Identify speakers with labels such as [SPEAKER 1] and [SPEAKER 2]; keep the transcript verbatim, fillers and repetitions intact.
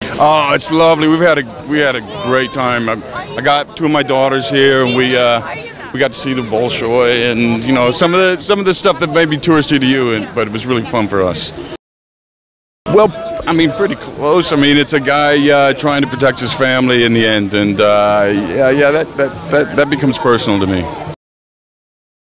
[SPEAKER 1] Oh, it's lovely. We've had a we had a great time. I, I got two of my daughters here, and we uh, we got to see the Bolshoi, and you know some of the some of the stuff that may be touristy to you, and, but it was really fun for us. Well, I mean, pretty close. I mean, it's a guy uh, trying to protect his family in the end, and uh, yeah, yeah, that, that that that becomes personal to me.